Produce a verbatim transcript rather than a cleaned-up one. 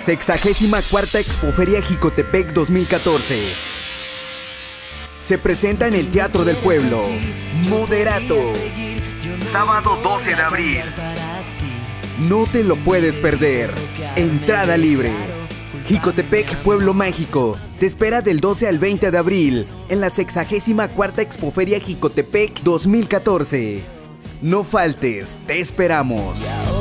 Sexagésima cuarta Expoferia Jicotepec dos mil catorce. Se presenta en el Teatro del Pueblo. Moderato. Sábado doce de abril. No te lo puedes perder. Entrada libre. Jicotepec, Pueblo Mágico, te espera del doce al veinte de abril en la sexagésima cuarta Expoferia Jicotepec dos mil catorce. No faltes, te esperamos.